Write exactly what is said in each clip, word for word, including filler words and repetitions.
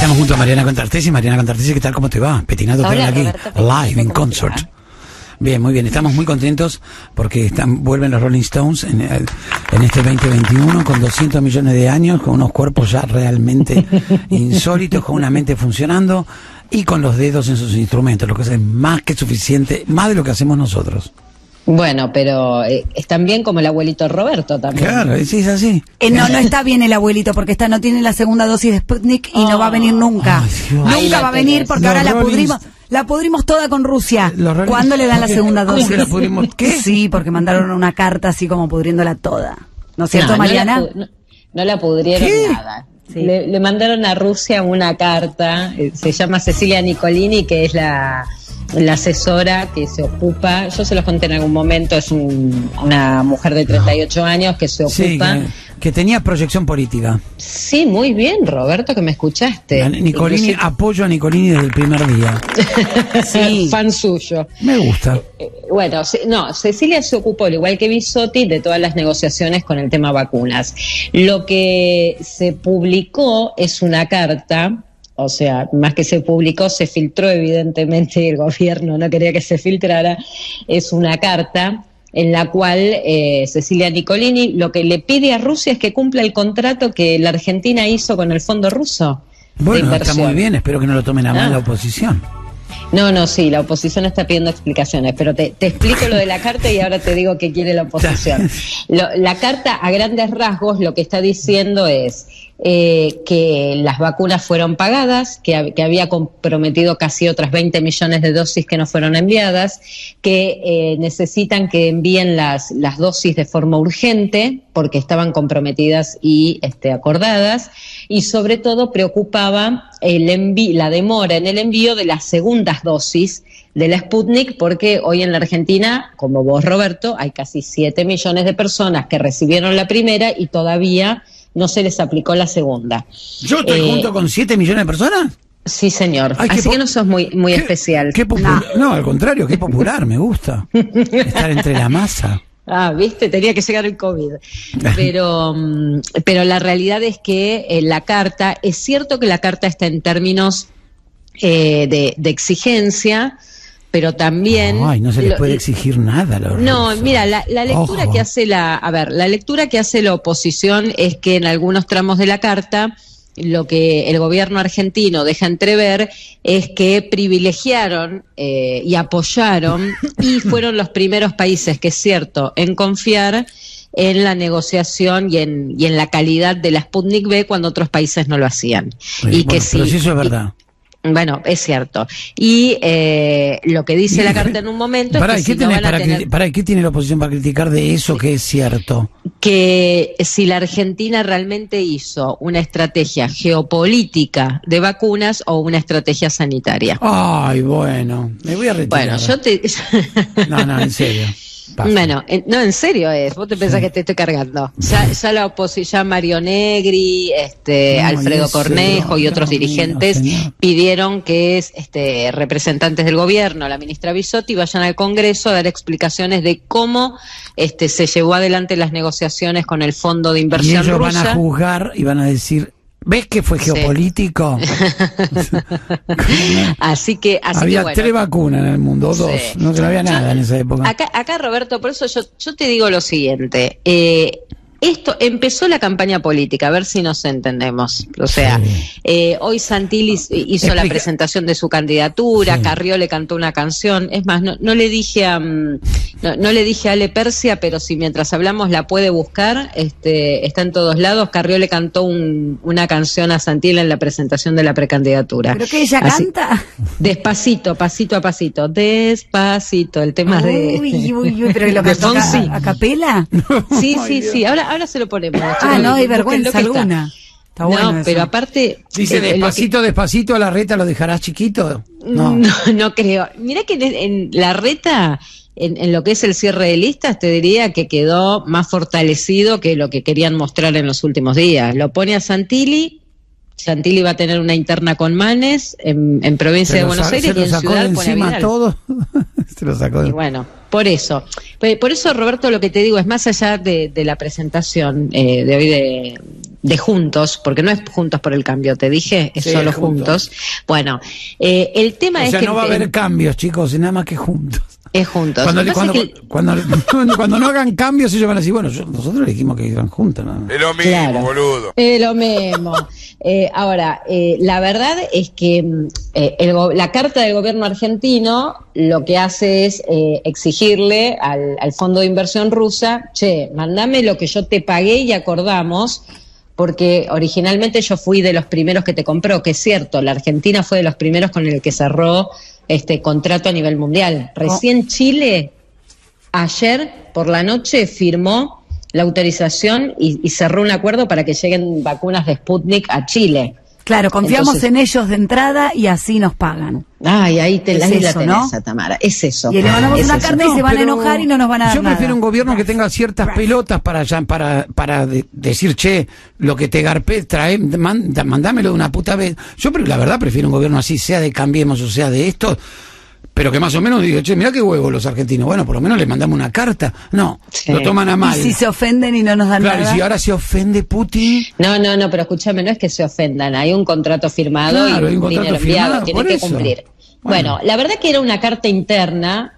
Estamos junto a Mariana Contartesi. Mariana Contartesi, ¿qué tal? ¿Cómo te va? Petinato te habla aquí, Roberto, live in concert. Bien, muy bien. Estamos muy contentos porque están, vuelven los Rolling Stones en, en este veinte veintiuno con doscientos millones de años, con unos cuerpos ya realmente insólitos, con una mente funcionando y con los dedos en sus instrumentos, lo que es más que suficiente, más de lo que hacemos nosotros. Bueno, pero eh, están bien como el abuelito Roberto también. Claro, sí, es así. Eh, no, no está bien el abuelito porque está, no tiene la segunda dosis de Sputnik y oh. no va a venir nunca. Ay, nunca va a venir porque los ahora Rollins, la pudrimos. La pudrimos toda con Rusia. ¿Cuándo le dan la segunda dosis? ¿Cómo que la pudrimos? ¿Qué? Sí, porque mandaron una carta así como pudriéndola toda. ¿No es cierto, no, Mariana? No la, no, no la pudrieron ¿Qué? nada. Sí. Le, le mandaron a Rusia una carta, eh, se llama Cecilia Nicolini, que es la, la asesora que se ocupa, yo se los conté en algún momento, es un, una mujer de treinta y ocho años que se ocupa... Sí, que, que tenía proyección política. Sí, muy bien, Roberto, que me escuchaste. La, Nicolini, Inclusive... apoyo a Nicolini desde el primer día. Sí. Fan suyo. Me gusta. Eh, bueno, no, Cecilia se ocupó, al igual que Bisotti, de todas las negociaciones con el tema vacunas. Lo que se publicó es una carta... O sea, más que se publicó, se filtró, evidentemente el gobierno no quería que se filtrara, es una carta en la cual eh, Cecilia Nicolini lo que le pide a Rusia es que cumpla el contrato que la Argentina hizo con el fondo ruso. Bueno, está muy bien, espero que no lo tomen a mal ah. la oposición. No, no, sí, la oposición está pidiendo explicaciones, pero te, te explico lo de la carta y ahora te digo qué quiere la oposición. Lo, la carta, a grandes rasgos, lo que está diciendo es eh, que las vacunas fueron pagadas, que, que había comprometido casi otras veinte millones de dosis que no fueron enviadas, que eh, necesitan que envíen las, las dosis de forma urgente, porque estaban comprometidas y este, acordadas, y sobre todo preocupaba el envi- la demora en el envío de las segundas dosis de la Sputnik, porque hoy en la Argentina, como vos, Roberto, hay casi siete millones de personas que recibieron la primera y todavía no se les aplicó la segunda. ¿Yo estoy eh, junto con siete millones de personas? Sí, señor. Ay, Así que no sos muy, muy qué, especial. Qué no. no, al contrario, qué popular, me gusta. Estar entre la masa. Ah, viste, tenía que llegar el COVID. Pero, pero la realidad es que eh, la carta, es cierto que la carta está en términos eh, de, de exigencia, pero también... Ay, no se les lo, puede exigir nada. Los no, rusos. mira, la, la lectura Ojo. que hace la... A ver, la lectura que hace la oposición es que en algunos tramos de la carta... Lo que el gobierno argentino deja entrever es que privilegiaron eh, y apoyaron y fueron los primeros países, que es cierto, en confiar en la negociación y en, y en la calidad de la Sputnik V cuando otros países no lo hacían. Oye, y bueno, que sí, pero si eso es verdad. Y, Bueno, es cierto. Y eh, lo que dice la carta en un momento para, es que ¿qué, si no van a para, tener... para, ¿qué tiene la oposición para criticar de eso que es cierto? Que si la Argentina realmente hizo una estrategia geopolítica de vacunas o una estrategia sanitaria. Ay, bueno, me voy a retirar. Bueno, yo te... No, no, en serio. Pasa. Bueno, en, no, en serio es, vos te pensás sí. que te estoy cargando. Ya, ya la oposición, Mario Negri, este, no, Alfredo Cornejo no, y otros no, dirigentes no, pidieron que es, este, representantes del gobierno, la ministra Bisotti, vayan al Congreso a dar explicaciones de cómo este, se llevó adelante las negociaciones con el Fondo de Inversión rusa. Y ellos rusa. van a juzgar y van a decir... ¿Ves que fue geopolítico? Sí. así que, así había que bueno. tres vacunas en el mundo, dos. Sí. No, no había nada yo, en esa época. Acá, acá, Roberto, por eso yo, yo te digo lo siguiente. Eh, Esto empezó la campaña política, a ver si nos entendemos. O sea, sí. eh, hoy Santilli hizo Explica. la presentación de su candidatura, sí. Carrió le cantó una canción. Es más, no, no le dije a no, no le dije a Ale Persia, pero si mientras hablamos la puede buscar, este, está en todos lados. Carrió le cantó un, una canción a Santilli en la presentación de la precandidatura. ¿Pero qué ella Así, canta? Despacito, pasito a pasito, despacito, el tema uy, de uy, uy, uy, pero lo cantó a, a capela. Sí, sí, sí. Ahora Ahora se lo ponemos. Ah, no hay vergüenza alguna. Está no, bueno pero eso. aparte... Dice, eh, despacito, que... despacito, a la reta lo dejarás chiquito. No, no, no creo. Mirá que en, en la reta, en, en lo que es el cierre de listas, te diría que quedó más fortalecido que lo que querían mostrar en los últimos días. Lo pone a Santilli, Santilli va a tener una interna con Manes en, en provincia de Buenos Aires y en Ciudad pone a Vidal. Todo. Se lo sacó de... Y bueno, por eso. Por eso, Roberto, lo que te digo es más allá de, de la presentación eh, de hoy de, de Juntos, porque no es Juntos por el Cambio, te dije, es sí, solo es juntos. juntos. Bueno, eh, el tema o es sea, que... no va a haber cambios, chicos, nada más que Juntos. Es Juntos. Cuando, cuando, que... cuando, cuando, cuando no hagan cambios, ellos van a decir, bueno, yo, nosotros dijimos que iban juntos. ¿No? Es lo mismo, claro. boludo. Es lo mismo. eh, ahora, eh, la verdad es que eh, el, la carta del gobierno argentino lo que hace es eh, exigirle al, al fondo de inversión rusa, che, mandame lo que yo te pagué y acordamos, porque originalmente yo fui de los primeros que te compró, que es cierto, la Argentina fue de los primeros con el que cerró este contrato a nivel mundial. Recién oh. Chile, ayer por la noche, firmó la autorización y, y cerró un acuerdo para que lleguen vacunas de Sputnik a Chile. Claro, confiamos Entonces, en ellos de entrada y así nos pagan. Ay, ahí te la, eso, la tenés, ¿no? Tamara. Es eso. Y le mandamos una carta no, y se van a enojar y no nos van a dar Yo nada. prefiero un gobierno que tenga ciertas pelotas para para para de, decir, che, lo que te garpé, trae, manda, mandámelo de una puta vez. Yo la verdad prefiero un gobierno así, sea de Cambiemos o sea de esto, pero que más o menos diga, che, mirá qué huevo los argentinos. Bueno, por lo menos le mandamos una carta. No, sí. Lo toman a mal. Y si se ofenden y no nos dan claro, nada. Claro, y si ahora se ofende Putin. No, no, no, pero escúchame, no es que se ofendan. Hay un contrato firmado claro, y un, un dinero enviado, tienen que eso. cumplir. Bueno. bueno, la verdad que era una carta interna,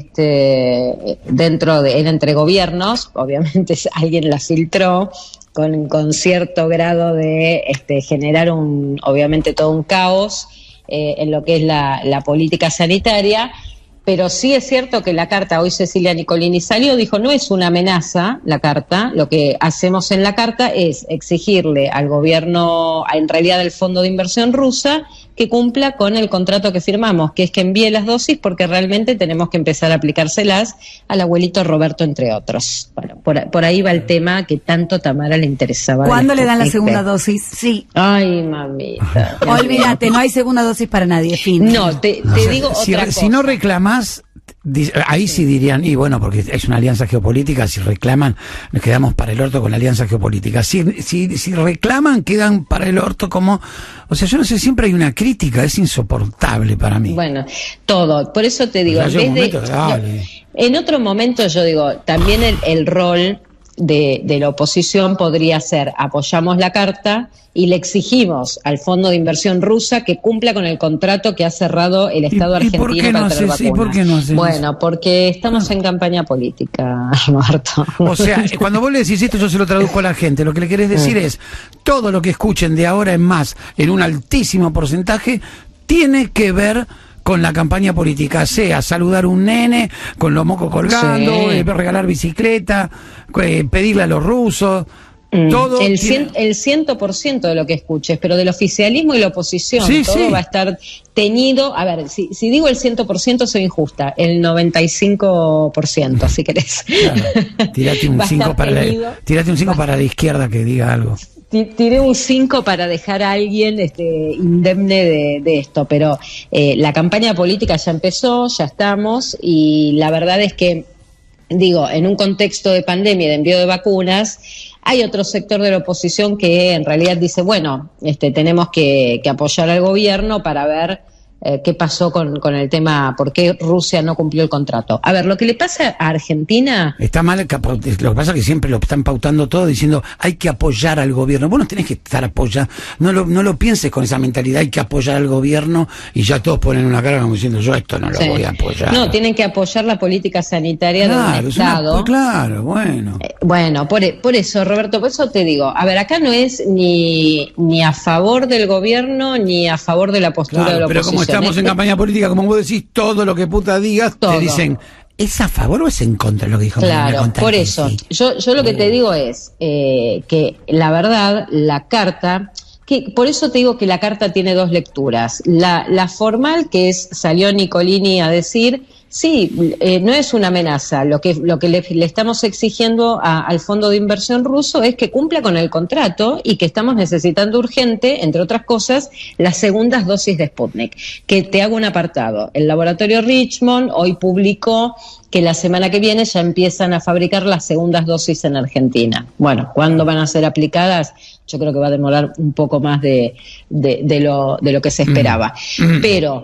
este, dentro de, era entre gobiernos, obviamente alguien la filtró, con, con cierto grado de este, generar un, obviamente todo un caos, Eh, en lo que es la, la política sanitaria, pero sí es cierto que la carta, hoy Cecilia Nicolini salió, dijo, no es una amenaza la carta, lo que hacemos en la carta es exigirle al gobierno, en realidad al fondo de inversión rusa, que cumpla con el contrato que firmamos, que es que envíe las dosis porque realmente tenemos que empezar a aplicárselas al abuelito Roberto, entre otros. Bueno, por, por ahí va el tema que tanto Tamara le interesaba. ¿Cuándo le dan la segunda dosis? Sí. Ay, mamita. Olvídate, no hay segunda dosis para nadie, fin. No, te, te o sea, digo si, otra cosa. Si no reclamás, ahí sí dirían, y bueno, porque es una alianza geopolítica, si reclaman, nos quedamos para el orto con la alianza geopolítica. Si, si, si reclaman, quedan para el orto como, o sea, yo no sé, siempre hay una crítica, es insoportable para mí. Bueno, todo, por eso te digo, o sea, en, vez momento, de, dale. en otro momento yo digo, también el, el rol de, de la oposición podría ser, apoyamos la carta y le exigimos al fondo de inversión rusa que cumpla con el contrato que ha cerrado el Estado ¿Y, argentino y por qué para no traer haces, vacunas. ¿Y por qué no haces bueno, porque estamos en campaña política, Marto. O sea, cuando vos le decís esto, yo se lo traduzco a la gente. Lo que le querés decir es, todo lo que escuchen de ahora en más, en un altísimo porcentaje, tiene que ver con la campaña política, sea saludar a un nene con los mocos colgando, sí. eh, regalar bicicleta, eh, pedirle a los rusos. Todo el, tiene... cien, el ciento por ciento de lo que escuches, pero del oficialismo y la oposición, sí, todo sí. va a estar teñido. A ver, si, si digo el cien por ciento soy injusta, el noventa y cinco por ciento, si querés. Claro. Tírate un cinco para la, tírate un cinco para la izquierda que diga algo. Tiré un cinco para dejar a alguien este, indemne de, de esto, pero eh, la campaña política ya empezó, ya estamos, y la verdad es que, digo, en un contexto de pandemia y de envío de vacunas, hay otro sector de la oposición que en realidad dice, bueno, este, tenemos que, que apoyar al gobierno para ver eh, qué pasó con, con el tema, por qué Rusia no cumplió el contrato. A ver, lo que le pasa a Argentina... Está mal, lo que pasa es que siempre lo están pautando todo diciendo, hay que apoyar al gobierno. Vos no tenés que estar apoyando, no lo, no lo pienses con esa mentalidad, hay que apoyar al gobierno, y ya todos ponen una cara como diciendo, yo esto no lo sí. voy a apoyar. No, tienen que apoyar la política sanitaria claro, de un Estado. Una, claro, bueno. Eh, bueno, por, por eso, Roberto, por eso te digo, a ver, acá no es ni, ni a favor del gobierno, ni a favor de la postura claro, de la pero oposición. Como estamos en campaña política, como vos decís, todo lo que puta digas, todo. Te dicen, ¿es a favor o es en contra de lo que dijo? Claro, por eso. Sí. Yo, yo lo que te digo es eh, que la verdad, la carta, que por eso te digo que la carta tiene dos lecturas. La, la formal, que es, salió Nicolini a decir, sí, eh, no es una amenaza. Lo que, lo que le, le estamos exigiendo a, al fondo de inversión ruso es que cumpla con el contrato y que estamos necesitando urgente, entre otras cosas, las segundas dosis de Sputnik. Que te hago un apartado. El laboratorio Richmond hoy publicó que la semana que viene ya empiezan a fabricar las segundas dosis en Argentina. Bueno, ¿cuándo van a ser aplicadas? Yo creo que va a demorar un poco más de, de, de, lo, de lo que se esperaba. Mm. Pero...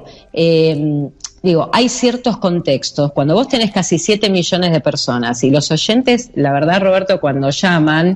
Eh, Digo, hay ciertos contextos, cuando vos tenés casi siete millones de personas y los oyentes, la verdad, Roberto, cuando llaman,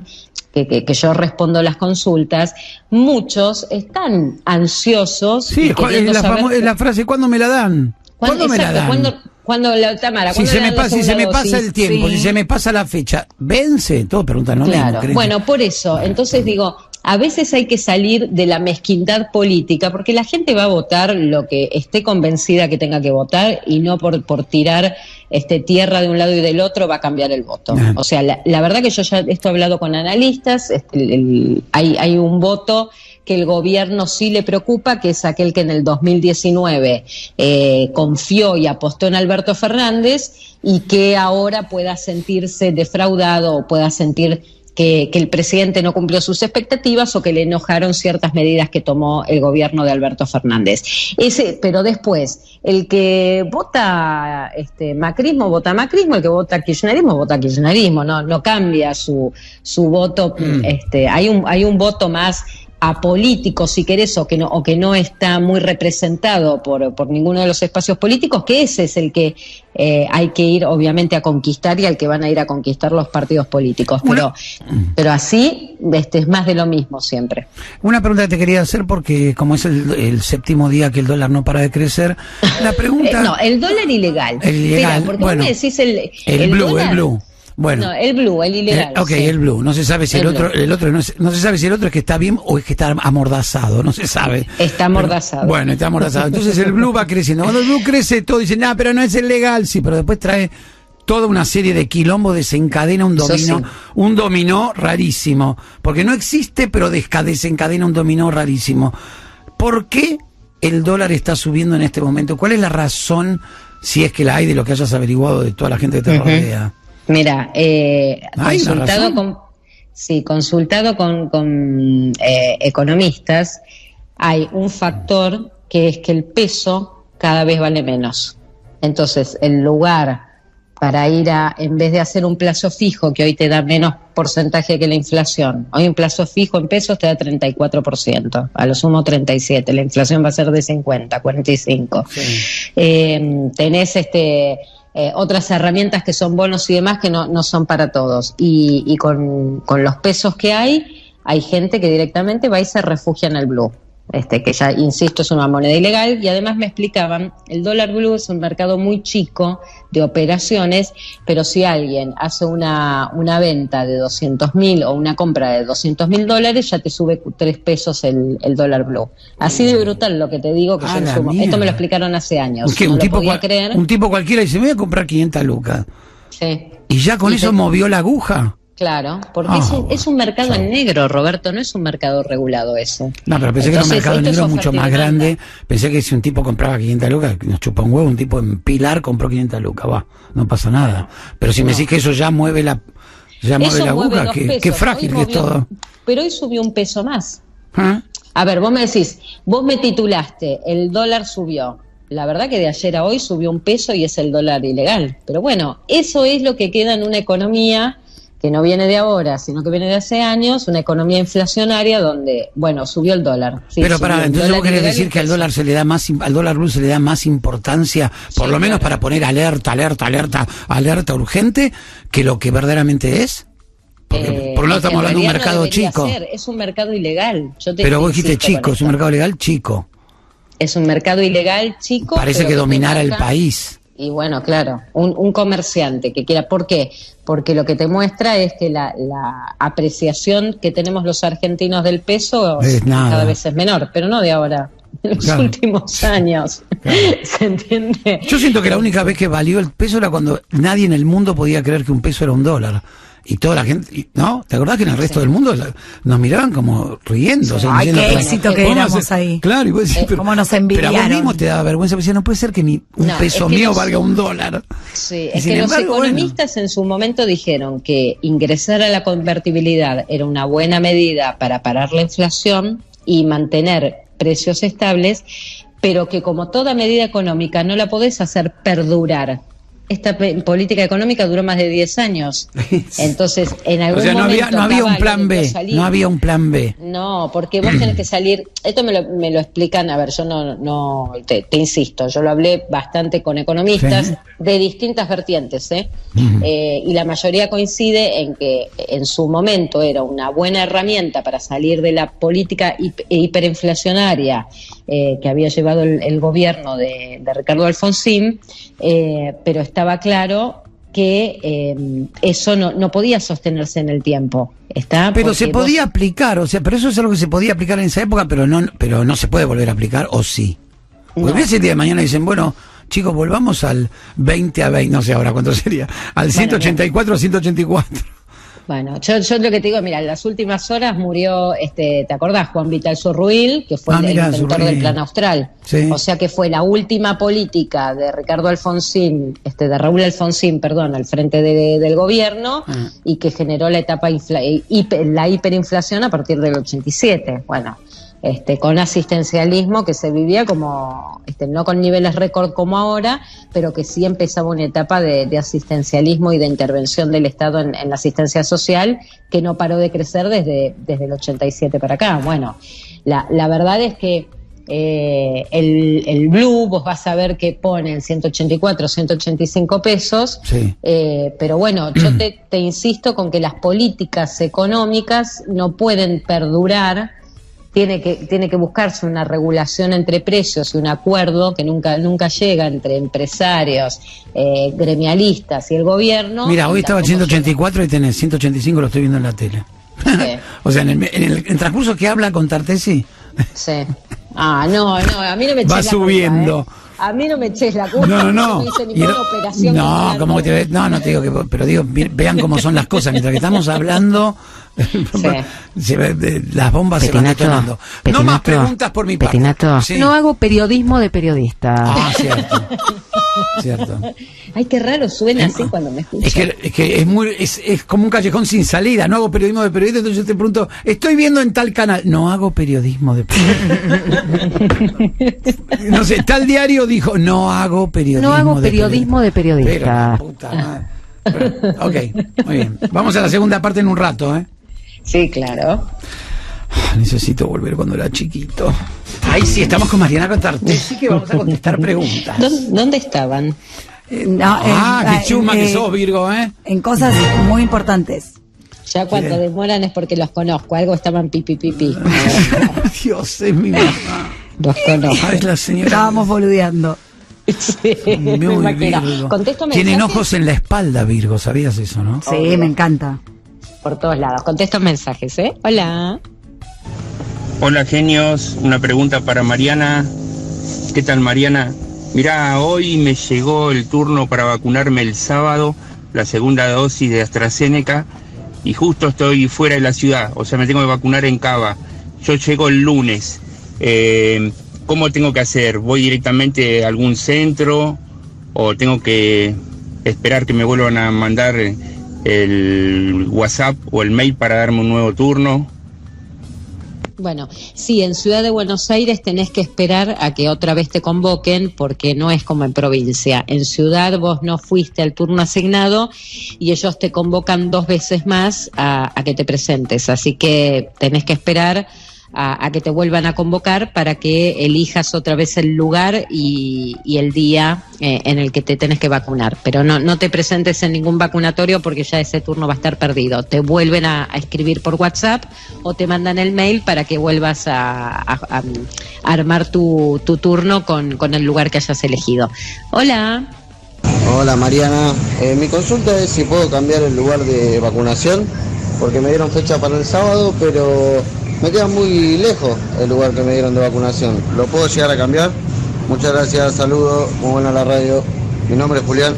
que, que, que yo respondo las consultas, muchos están ansiosos. Sí, es la, saber... es la frase, ¿cuándo me la dan? ¿Cuándo, ¿Cuándo me la dan? ¿Cuándo, cuando la Tamara, si se me pasa, si se me pasa el tiempo, sí. si se me pasa la fecha, vence, todo preguntan, ¿no? Claro. Mismo, bueno, por eso, entonces digo, a veces hay que salir de la mezquindad política, porque la gente va a votar lo que esté convencida que tenga que votar, y no por, por tirar este, tierra de un lado y del otro va a cambiar el voto. Bien. O sea, la, la verdad que yo ya esto he hablado con analistas, este, el, el, hay, hay un voto que el gobierno sí le preocupa, que es aquel que en el dos mil diecinueve eh, confió y apostó en Alberto Fernández, y que ahora pueda sentirse defraudado o pueda sentir que, que el presidente no cumplió sus expectativas, o que le enojaron ciertas medidas que tomó el gobierno de Alberto Fernández. Ese, pero después, el que vota este, macrismo, vota macrismo, el que vota kirchnerismo, vota kirchnerismo, no, no cambia su, su voto. Mm. Este, hay un, hay un voto más apolítico, si querés, o que no, o que no está muy representado por, por ninguno de los espacios políticos, que ese es el que eh, hay que ir obviamente a conquistar, y al que van a ir a conquistar los partidos políticos. Pero, Una... pero así este, es más de lo mismo siempre. Una pregunta que te quería hacer, porque como es el, el séptimo día que el dólar no para de crecer, la pregunta... no, el dólar ilegal. El ilegal, Espera, porque bueno, vos me decís el, el, el blue, dólar, el blue. Bueno, no, el blue, el ilegal. Eh, ok, sí. el blue. No se sabe si el, el otro, blue. el otro no, es, no se sabe si el otro es que está bien o es que está amordazado, no se sabe. Está amordazado. Pero, bueno, está amordazado. Entonces el blue va creciendo. Cuando el blue crece, todo dicen, ah, pero no es el legal, sí, pero después trae toda una serie de quilombos, desencadena un dominó, sí. un dominó rarísimo, porque no existe, pero desencadena un dominó rarísimo. ¿Por qué el dólar está subiendo en este momento? ¿Cuál es la razón, si es que la hay, de lo que hayas averiguado de toda la gente que te uh-huh. rodea? Mira, eh, consultado con, sí, consultado con, con eh, economistas, hay un factor que es que el peso cada vez vale menos. Entonces, el lugar para ir a, en vez de hacer un plazo fijo, que hoy te da menos porcentaje que la inflación, hoy un plazo fijo en pesos te da treinta y cuatro por ciento, a lo sumo treinta y siete por ciento, la inflación va a ser de cincuenta, cuarenta y cinco. Sí. Eh, tenés este... Eh, otras herramientas que son bonos y demás que no, no son para todos, y, y con, con los pesos que hay, hay gente que directamente va y se refugia en el blue, este que ya, insisto, es una moneda ilegal. Y además me explicaban, el dólar blue es un mercado muy chico de operaciones, pero si alguien hace una, una venta de doscientos mil o una compra de doscientos mil dólares, ya te sube tres pesos el, el dólar blue. Así de brutal lo que te digo, que ah, yo sumo. Esto me lo explicaron hace años. ¿Qué, no un, lo tipo podía cual, creer. un tipo cualquiera dice, me voy a comprar quinientas lucas. Sí. Y ya con y eso te... movió la aguja. Claro, porque oh, es, un, es un mercado en negro, Roberto, no es un mercado regulado eso. No, pero pensé Entonces, que era un mercado en negro mucho más grande. Pensé que si un tipo compraba quinientas lucas, nos chupa un huevo, un tipo en Pilar compró quinientas lucas, va, no pasa nada. Pero si no. me decís que eso ya mueve la ya mueve eso la aguja, qué, qué frágil que es todo. Pero hoy subió un peso más. ¿Ah? A ver, vos me decís, vos me titulaste, el dólar subió. La verdad que de ayer a hoy subió un peso y es el dólar ilegal. Pero bueno, eso es lo que queda en una economía que no viene de ahora, sino que viene de hace años, una economía inflacionaria donde, bueno, subió el dólar. Sí, pero para, entonces vos querés decir que al dólar se le da más, al dólar blue se le da más importancia, por sí, lo menos claro. para poner alerta, alerta, alerta, alerta urgente, que lo que verdaderamente es. Porque, eh, por un lado estamos hablando de un mercado no chico. Ser, es un mercado ilegal. Yo te pero vos dijiste chico, es un mercado legal chico. Es un mercado ilegal chico. Parece que dominara el país. Y bueno, claro, un, un comerciante que quiera, ¿por qué? Porque lo que te muestra es que la, la apreciación que tenemos los argentinos del peso es cada vez es menor, pero no de ahora, en los claro. últimos años. Claro. ¿Se entiende? Yo siento que la única vez que valió el peso era cuando nadie en el mundo podía creer que un peso era un dólar. Y toda la gente, ¿no? ¿Te acordás que en el resto sí. del mundo nos miraban como riendo? Sí. O sea, Ay, diciendo, qué éxito que éramos hacer? Ahí. Claro, y vos decís, eh, pero, cómo nos envidiaron. Pero a vos mismo te daba vergüenza, porque no puede ser que mi, un no, peso es que mío los, valga un dólar. Sí, y es que embargo, los economistas bueno. en su momento dijeron que ingresar a la convertibilidad era una buena medida para parar la inflación y mantener precios estables, pero que como toda medida económica no la podés hacer perdurar. esta política económica duró más de diez años. Entonces, en algún o sea, no momento... Había, no había un plan B, no había un plan B. No, porque vos tenés que salir... Esto me lo, me lo explican, a ver, yo no, no te, te insisto, yo lo hablé bastante con economistas, ¿sí?, de distintas vertientes, ¿eh? Uh-huh. eh, y la mayoría coincide en que en su momento era una buena herramienta para salir de la política hip- hiperinflacionaria eh, que había llevado el, el gobierno de, de Ricardo Alfonsín, eh, pero estaba claro que eh, eso no, no podía sostenerse en el tiempo. ¿Está? Pero se podía vos... aplicar, o sea, pero eso es algo que se podía aplicar en esa época, pero no, pero no se puede volver a aplicar, ¿o sí? Porque no. Ese día de mañana dicen, bueno, chicos, volvamos al veinte a veinte, no sé ahora cuánto sería, al bueno, ciento ochenta y cuatro a ciento ochenta y cuatro. Bueno, yo, yo lo que te digo, mira, en las últimas horas murió, este, ¿te acordás? Juan Vital Zurruil, que fue ah, el mira, inventor Zurruil. del Plan Austral. Sí. O sea que fue la última política de Ricardo Alfonsín, este, de Raúl Alfonsín, perdón, al frente de, de, del gobierno, ah. y que generó la etapa infla- hiper, la hiperinflación a partir del ochenta y siete. Bueno, este, con asistencialismo que se vivía como, este, no con niveles récord como ahora, pero que sí empezaba una etapa de, de asistencialismo y de intervención del Estado en, en la asistencia social que no paró de crecer desde, desde el ochenta y siete para acá. Bueno, la, la verdad es que eh, el, el blue, vos vas a ver que ponen ciento ochenta y cuatro, ciento ochenta y cinco pesos, sí. eh, pero bueno, yo te, te insisto con que las políticas económicas no pueden perdurar. Tiene que, tiene que buscarse una regulación entre precios y un acuerdo que nunca, nunca llega entre empresarios, eh, gremialistas y el gobierno. Mira, hoy estaba ciento ochenta y cuatro y tenés ciento ochenta y cinco, lo estoy viendo en la tele. Sí. O sea, en el, en el en transcurso que habla con Tartesi. Sí. Ah, no, no, a mí no me eches va la subiendo. Culpa, ¿eh? A mí no me eches la culpa. No, no, no. No hice ninguna no, operación. No, como que te, no, no te digo que, pero digo, vean cómo son las cosas. Mientras que estamos hablando, sí. se, las bombas Petinato, se van detonando. No más preguntas por mi parte. Sí. No hago periodismo de periodista. Ah, cierto. Cierto. Ay, qué raro suena así cuando me escuchas. Es que, es que es muy, es, es como un callejón sin salida. No hago periodismo de periodista, entonces yo te pregunto, estoy viendo en tal canal. No hago periodismo de periodista. No sé, tal diario dijo, no hago periodismo. No hago periodismo de periodista. Pero, puta madre. Pero, ok, muy bien. Vamos a la segunda parte en un rato, ¿eh? Sí, claro. Necesito volver cuando era chiquito. Ahí sí, estamos con Mariana Contartesi, que vamos a contestar preguntas. ¿Dónde, dónde estaban? Eh, no, ah, eh, qué chuma eh, que sos, Virgo, ¿eh? En cosas muy importantes. Ya cuando ¿Qué? demoran es porque los conozco. Algo estaban pipi pipi. Dios, es mi mamá. Los conozco. Ah, es la señora. Estábamos boludeando. Sí, muy Virgo. Tienen ojos en la espalda, Virgo, ¿sabías eso, no? Sí, oh, me encanta. Por todos lados. Contesto mensajes, ¿eh? Hola. Hola, genios. Una pregunta para Mariana. ¿Qué tal, Mariana? Mirá, hoy me llegó el turno para vacunarme el sábado, la segunda dosis de AstraZeneca, y justo estoy fuera de la ciudad, o sea, me tengo que vacunar en Cava. Yo llego el lunes. Eh, ¿Cómo tengo que hacer? ¿Voy directamente a algún centro o tengo que esperar que me vuelvan a mandar el WhatsApp o el mail para darme un nuevo turno? Bueno, sí, en Ciudad de Buenos Aires tenés que esperar a que otra vez te convoquen porque no es como en provincia. En Ciudad vos no fuiste al turno asignado y ellos te convocan dos veces más a, a que te presentes. Así que tenés que esperar a, a que te vuelvan a convocar para que elijas otra vez el lugar y, y el día eh, en el que te tenés que vacunar. Pero no, no te presentes en ningún vacunatorio porque ya ese turno va a estar perdido. Te vuelven a, a escribir por WhatsApp o te mandan el mail para que vuelvas a, a, a armar tu, tu turno con, con el lugar que hayas elegido. Hola. Hola, Mariana. Eh, mi consulta es si puedo cambiar el lugar de vacunación, porque me dieron fecha para el sábado, pero me queda muy lejos el lugar que me dieron de vacunación. ¿Lo puedo llegar a cambiar? Muchas gracias, saludos, muy buena la radio. Mi nombre es Julián.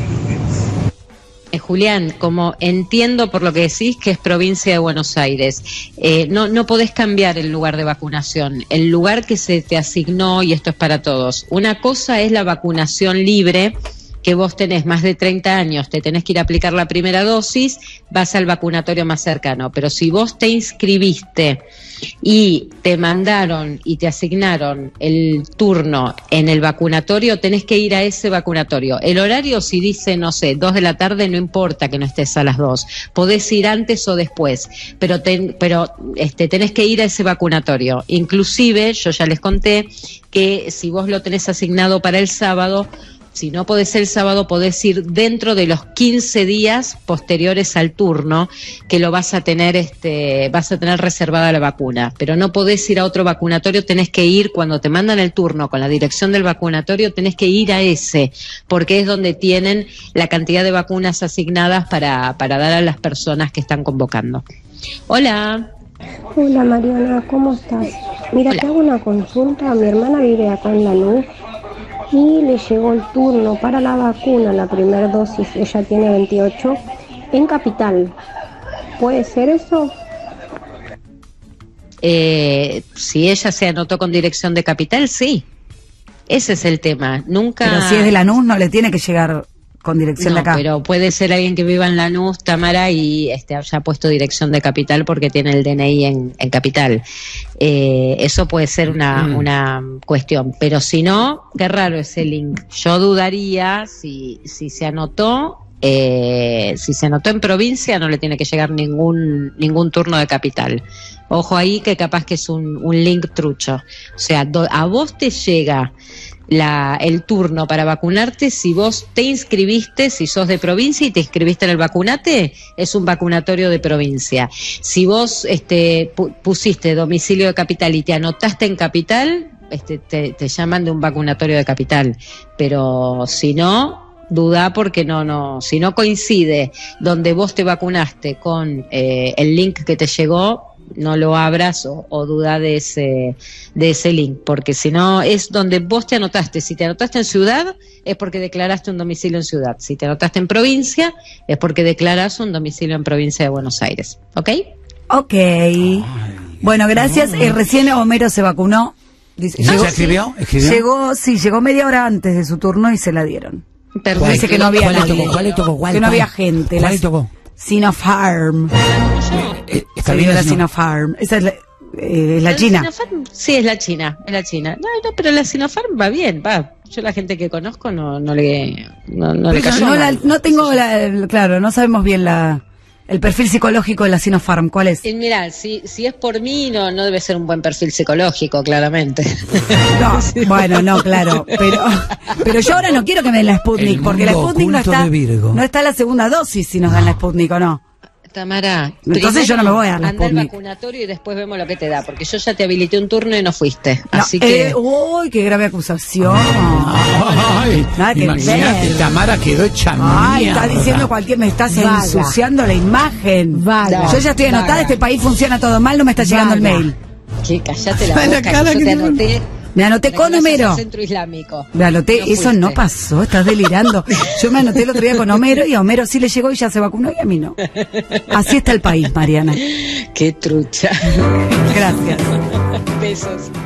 Eh, Julián, como entiendo por lo que decís que es provincia de Buenos Aires, eh, no, no podés cambiar el lugar de vacunación. El lugar que se te asignó, y esto es para todos, una cosa es la vacunación libre, que vos tenés más de treinta años, te tenés que ir a aplicar la primera dosis, vas al vacunatorio más cercano. Pero si vos te inscribiste y te mandaron y te asignaron el turno en el vacunatorio, tenés que ir a ese vacunatorio. El horario, si dice, no sé, dos de la tarde, no importa que no estés a las dos. Podés ir antes o después, pero, ten, pero este, tenés que ir a ese vacunatorio. Inclusive, yo ya les conté que si vos lo tenés asignado para el sábado, si no podés el sábado, podés ir dentro de los quince días posteriores al turno, que lo vas a tener, este, vas a tener reservada la vacuna. Pero no podés ir a otro vacunatorio, tenés que ir, cuando te mandan el turno con la dirección del vacunatorio, tenés que ir a ese, porque es donde tienen la cantidad de vacunas asignadas para, para dar a las personas que están convocando. Hola. Hola Mariana, ¿cómo estás? Mira, Hola. Te hago una consulta. Mi hermana vive acá en Lanús y le llegó el turno para la vacuna, la primera dosis, ella tiene veintiocho, en Capital. ¿Puede ser eso? Eh, si ella se anotó con dirección de Capital, sí. Ese es el tema. Nunca. Pero si es de Lanús, no le tiene que llegar con dirección no, de acá. Pero puede ser alguien que viva en Lanús, Tamara, y este, haya puesto dirección de Capital porque tiene el D N I en, en Capital. Eh, eso puede ser una, mm. una cuestión. Pero si no, qué raro ese link. Yo dudaría si, si se anotó. Eh, si se anotó en provincia, no le tiene que llegar ningún ningún turno de Capital. Ojo ahí, que capaz que es un, un link trucho. O sea, do, a vos te llega la, el turno para vacunarte si vos te inscribiste, si sos de provincia y te inscribiste en el vacunate, es un vacunatorio de provincia. Si vos este, pu- pusiste domicilio de Capital y te anotaste en Capital, este, te, te llaman de un vacunatorio de Capital. Pero si no, duda, porque no, no, si no coincide donde vos te vacunaste con eh, el link que te llegó, no lo abras o, o duda de ese, de ese link, porque si no es donde vos te anotaste. Si te anotaste en ciudad, es porque declaraste un domicilio en ciudad. Si te anotaste en provincia, es porque declaras un domicilio en provincia de Buenos Aires. ¿Ok? Ok. Ay, bueno, gracias. No. Eh, recién Homero se vacunó. Dice, ¿Y llegó, se escribió? ¿Escribió? Llegó, sí, llegó media hora antes de su turno y se la dieron. Pero dice que no había ¿Cuál le nadie. tocó? ¿Cuál le tocó? ¿Cuál, que no cuál? había gente. ¿Cuál le tocó? Sinopharm. Eh, ¿Está Se bien dio la Sino- Sinopharm. Esa es la, eh, es la ¿La China. Sinopharm? Sí, es la China, es la China. No, no, pero la Sinopharm va bien, va. Yo la gente que conozco no, no le, no, no le Pero cayó no, la, mal. no tengo la, el- claro, no sabemos bien la el perfil psicológico de la Sinopharm. ¿Cuál es? Eh, Mirá, si, si es por mí, no, no debe ser un buen perfil psicológico, claramente. No, bueno, no, claro, pero pero yo ahora no quiero que me den la Sputnik, El porque la mundo Sputnik no oculto está de Virgo. no está la segunda dosis si nos dan la Sputnik o no. Tamara, Entonces yo no me voy a dar la anda al Sputnik. vacunatorio y después vemos lo que te da, porque yo ya te habilité un turno y no fuiste. No, así que... eh, uy, qué grave acusación. Ay, Nada que imagínate, ver. Tamara quedó hecha Ay, mierda. está diciendo cualquier, me estás Vaga. ensuciando la imagen. Vaga. Yo ya estoy anotada, Vaga. este país funciona todo mal, no me está llegando Vaga. el mail. Que callate la La boca, cara que yo que te tiene. anoté. Me anoté para con que vayas Homero. al Centro Islámico. Me anoté, No eso fuiste. no pasó, estás delirando. Yo me anoté el otro día con Homero y a Homero sí le llegó y ya se vacunó y a mí no. Así está el país, Mariana. Qué trucha. Gracias. Besos.